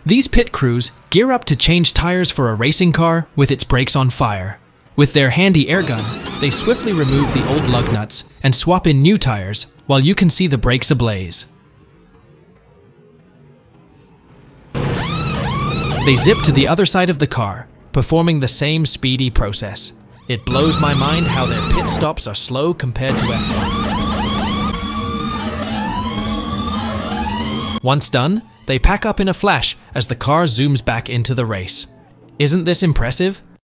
These pit crews gear up to change tires for a racing car with its brakes on fire. With their handy air gun, they swiftly remove the old lug nuts and swap in new tires while you can see the brakes ablaze. They zip to the other side of the car, performing the same speedy process. It blows my mind how their pit stops are slow compared to F1. Once done, they pack up in a flash as the car zooms back into the race. Isn't this impressive?